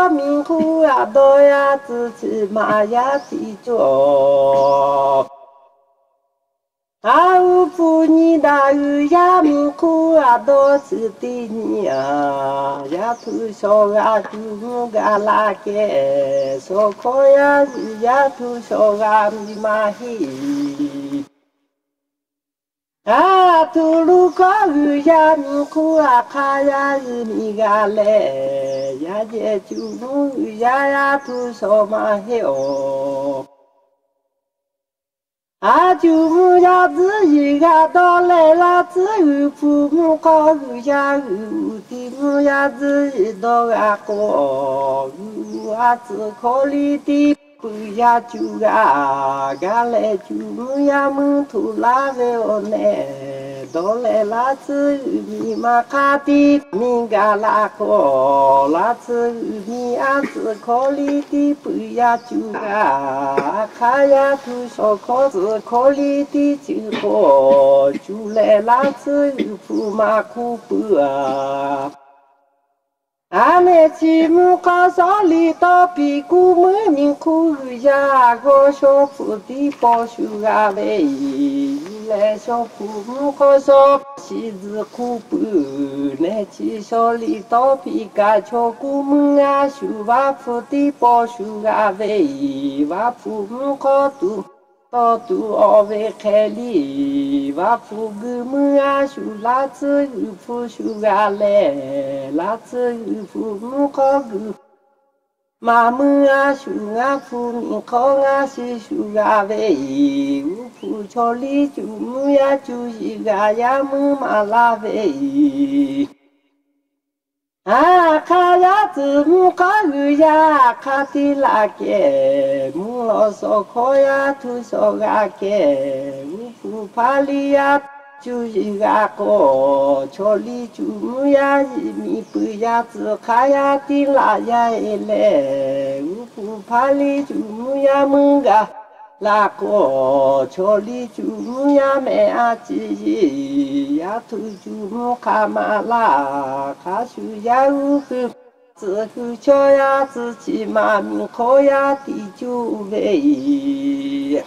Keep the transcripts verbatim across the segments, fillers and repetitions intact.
呀命苦呀多呀自己嘛呀地着。啊呜不你大雨呀命苦呀多是的你呀呀土小呀土木个拉个，说可呀是呀土小呀咪嘛嘿。啊，吐鲁克语呀，米库啊，卡呀日米个嘞，呀姐就母语呀呀，吐什么嘿哦？啊，就母呀子一个到来了，子语父母考语呀语的母呀子一到个过，语啊子考虑的。不呀就啊，噶来就呀门徒拉为我呢，到来拉子米玛卡的米嘎拉克，拉子米安子考虑的不呀就啊，卡呀图小考子考虑的就好，就来拉子不马库不啊。俺那吉姆高山里到屁股门面苦呀，个小铺的包修啊喂，来小铺门高山西子苦不，那吉小里到屁干巧古门啊，修瓦铺的包修啊喂，瓦铺门高度。到处奥为开里，瓦铺个门啊，修拉子有铺修啊来，拉子有铺门靠个，马门啊修啊铺门靠啊是修啊喂，有铺桥里就门呀就一个呀门马拉喂。啊，卡呀子木卡鱼呀，卡的拉个，木老少考呀，土少个个，乌布帕里呀，就一个个，桥里就木呀，一米八呀子卡呀的拉呀来，乌布帕里就木呀门个。拉个桥里就木呀买啊鸡呀头就木卡马拉卡修呀乌个自后桥呀自己妈咪考呀地就喂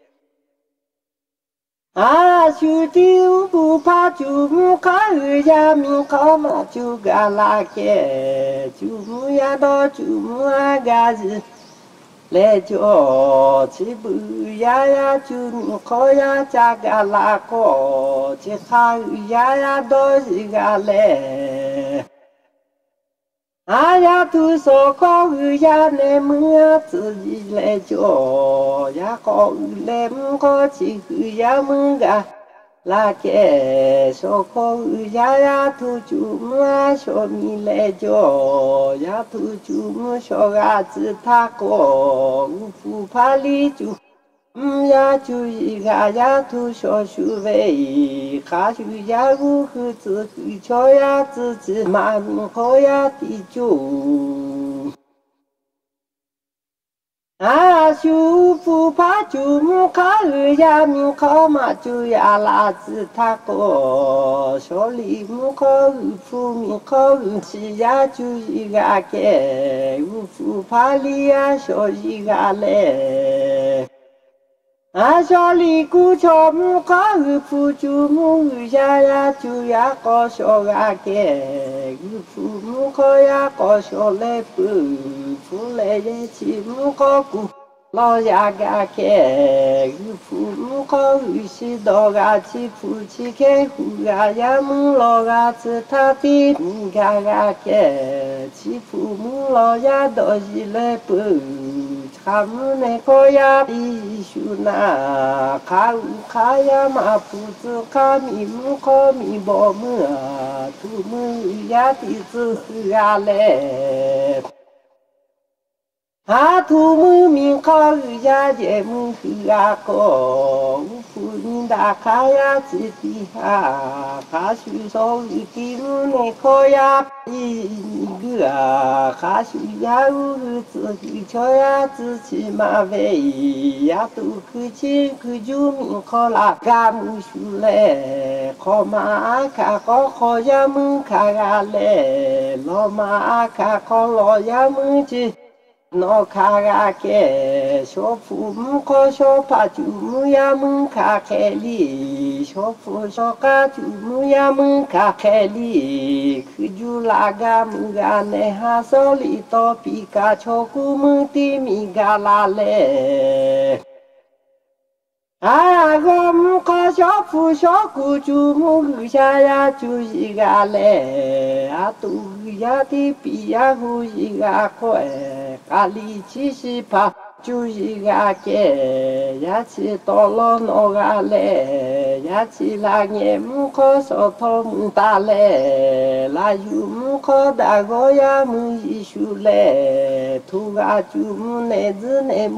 啊修的不怕就木卡二呀咪考嘛就嘎拉个就木呀到就木啊嘎子。来叫起步呀呀，就你考呀，加个拉个，去考呀呀，到一个来。哎呀，都说考呀，那么呀，自己来叫呀，考来么考起呀么个。拉个小考呀呀，头就么小米来叫呀，头就么小伢子他个，我不怕里就，嗯呀就一个呀头小修喂，哈修呀我和子后桥呀自己妈咪好呀地就。啊，修不怕就木卡二呀，木考嘛就呀拉子他个，小李木考二铺木考二七呀就一个个，五不怕里呀小一个来。啊，小李姑桥木考二铺就木二呀呀就呀搞小个个，二铺木考呀搞小来不，铺来一起木考过。老呀个开，二铺木考二西到个起铺起开户呀呀门老个子他的你个个开，起铺门老呀到一来不。卡姆那个呀，一宿那卡乌卡呀马铺子卡米木卡米包么啊，土么呀的子喝呀来。 啊，土木民考日家节目去啊个，妇女大卡呀子底下，卡叔手里的木内考呀一个啊，卡叔呀屋子去瞧呀子去马尾呀都去去去住民考啦，干木树嘞，考马卡考考呀门卡呀嘞，老马卡考老呀门去。no kaga ke shofu mko shopa chumu ya munka keli shofu shoka chumu ya munka keli kujulaga mugane hasoli to pika choku muti migalale 아고 가쇼프 쇼구 주무 샤야 주시가래 아뚜야디 비야구시가 코에 갈리치시파 주시가게 야치 떨어노가래 야치랑에 묵어서 통달래 라유 묵어다고야 무이슈래 두가 주문에즈네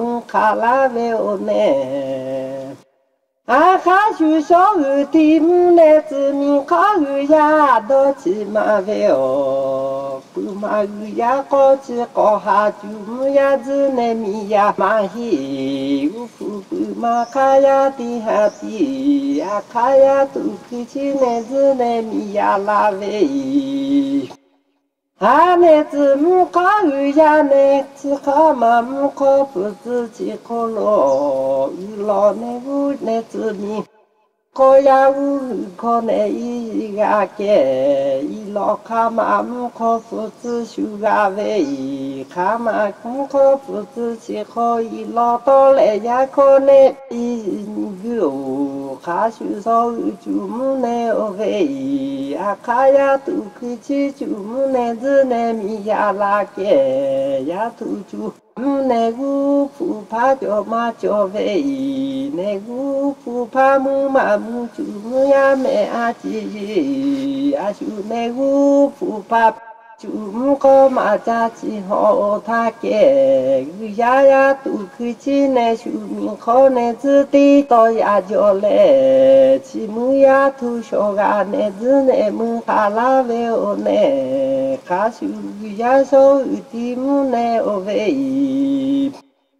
묵칼라베오네啊，哈许小雨的木来子民考雨呀，到起马尾哦，不马雨呀，高起高下就木呀子那米呀马嘿，乌夫不马卡呀地下地呀卡呀都去起那子那米呀拉尾。啊，那子木考雨呀，那子考嘛木考不自己考咯，雨老那屋那子米。có ya u có ne i ga ke i lo ka ma mu ko fu zi shu ga ve i ka ma ku ko fu zi chi ko i lo to le ya ko ne i gu ka shu so u ju mu ne o ve i a ka ya tu ku chi ju mu ne zi ne mi ya la ke ya tu ju ne gu fu pa jo ma jo ve i ne gu fu pa mu ma mu chu mu ya me a chi a chu ne gu fu pa chu mu ko ma cha chi ho tha ke gu ya ya tu ku chi ne chu mi ko ne zi ti to ya jo le chi mu ya tu sho ga ne zi ne mu ka la ve o ne ka shu gu ya so u ti mu ne o ve i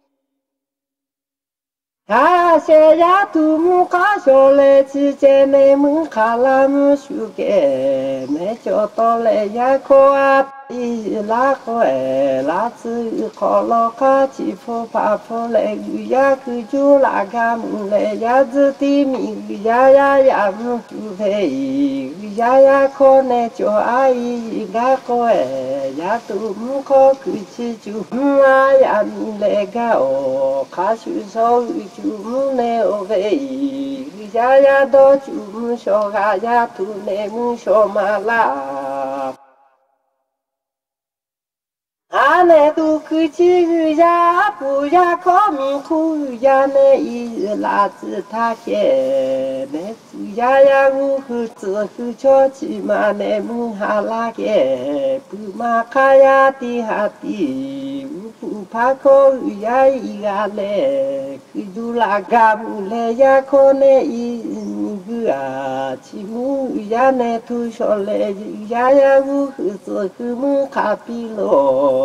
啊，些呀，土木卡小嘞，之前没门卡拉木树给，没找到嘞呀，可啊，伊拉可哎，拉子考了卡起伏爬坡嘞，鱼呀去就拉个木嘞呀，子的米鱼呀呀呀木就配，鱼呀呀可呢就阿姨个可哎，呀土木可去起就木啊呀米嘞个哦，卡树手鱼。chú mu ne o vei ya ya do chú mu sho ga ya tu ne mu sho ma la a ne tu ku chi ya pu ya ko mi ku ya ne i la zi ta ke ne tu ya ya wu hu zi hu cho chi ma ne mu ha la ke pu ma ka ya ti ha ti wu pu pa ko ya i ga le ku du la ga mu le ya ko ne i gu a chi mu ya ne tu sho le ya ya wu hu zi hu mu ka pi lo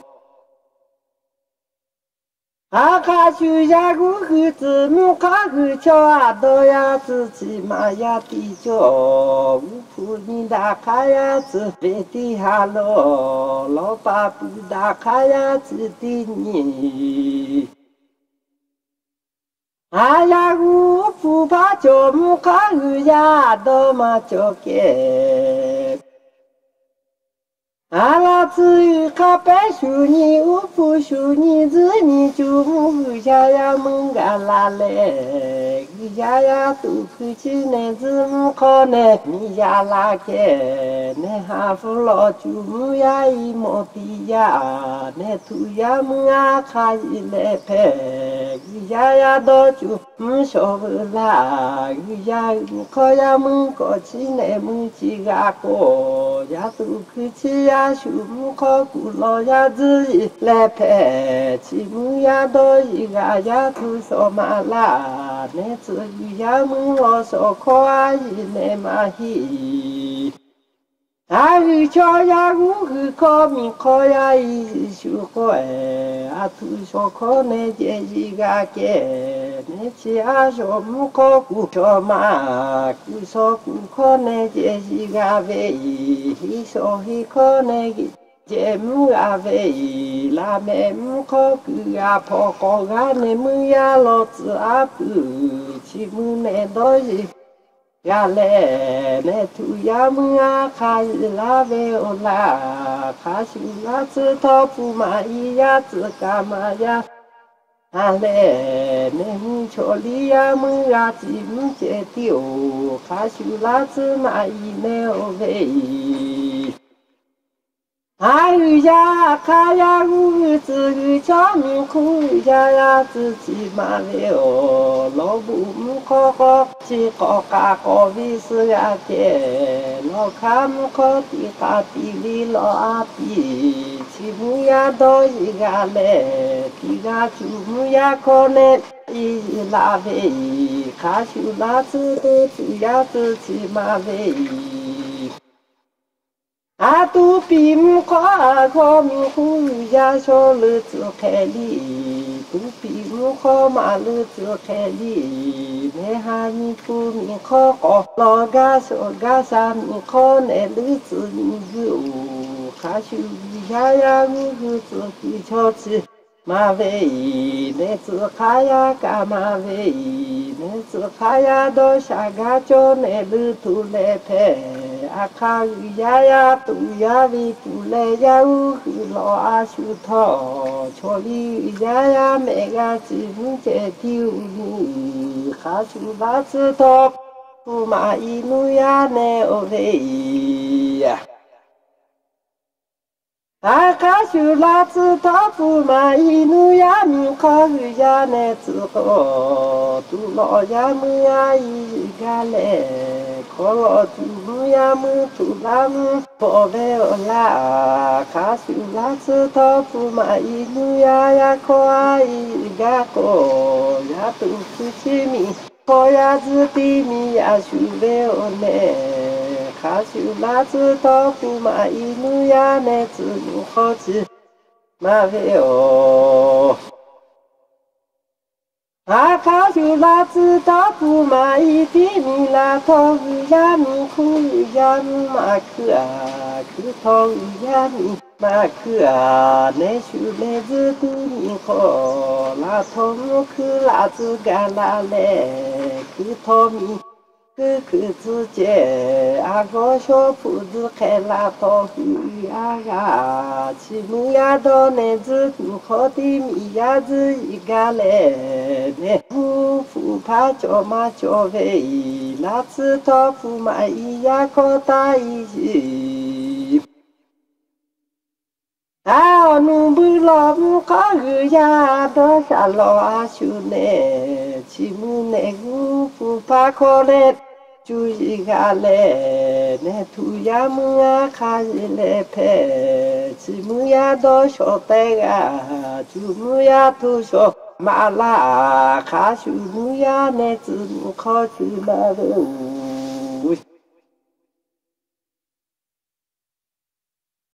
啊，卡修呀，古河子木卡河桥啊，都呀自己嘛呀地脚，乌铺你打开呀子别地下咯，老爸不打开呀子的你。啊呀，乌铺把脚木卡河呀，都嘛脚给。阿拉子与卡白树你乌布树你子你就木下呀蒙嘎拉嘞，呀呀都去去那子木靠呢，你呀拉给，那哈弗老就木呀一毛地呀，那土呀木啊卡一来拍，呀呀到就木小不啦，呀木靠呀蒙过去那木几个过，呀都去去呀。树木むこくろやずいれぺちむやどいがやくそまらねつぎやむおそこあいねまひあうちょやぐくこみこやいしゅこえあtu so ko ne je ji ga ke ne chi a so mu ko ku cho ma ku so ku ko ne je ji ga ve hi so hi ko ne gi je mu a ve la me mu ko ku a po ko ga ne mu ya lo tsu a pu chi mu ne do ji ya le ne tu ya mu a ka la ve o la ka shi la tsu to pu ma i ya tsu ka ma ya a le ne mu cho li ya mu ya ji mu je ti o ka shi la tsu ma i ne o ve啊咿呀，卡呀呜，子语叫名苦呀呀，自己嘛嘞哦，老母母可可，只可嘎可为是呀的，老卡母可地卡地里老阿比，只母呀多一个嘞，地个主母呀可能一拉喂，卡修拉子的主呀自己嘛喂。啊，杜比木夸夸米呼呀，小日子开里，杜比木夸马日子开里，你哈米呼米夸个，老家小家啥米夸那日子米子哦，哈修呀呀米日子比较起。马尾，那只卡呀干马尾，那只卡呀到下个叫那路途来拍，啊卡鱼呀呀都呀尾不来呀乌黑老阿修套，瞧里鱼呀呀每个只不在丢路，哈修拉子套，不马一路呀那哦喂呀。啊，卡修拉子他不满意，努呀米考虑呀那之后，杜老呀么呀一个嘞，可老杜么呀么杜拉么宝贝哦啦，卡修拉子他不满意，努呀呀可爱一个个呀都是亲密，可呀子的米呀修贝哦嘞。卡修拉子到不马一路呀，那子路好子马尾哦。啊，卡修拉子到不马一比米拉头呀米苦呀米马克啊，克头呀米马克啊，那修那子的米好，拉头木克拉子干拉嘞，克头米。哥哥之间，阿个小铺子开了到鱼呀呀，起木呀到那子不好的米呀子一个来，那夫妇怕叫嘛叫喂，那次到夫嘛一呀可大一些。啊，农不老不搞鱼呀，多少老阿兄呢？起木那个不怕可怜。注意个嘞，那土呀木呀开始来拍，起木呀到小袋个，竹木呀都小马拉，开始木呀那子木靠去马路。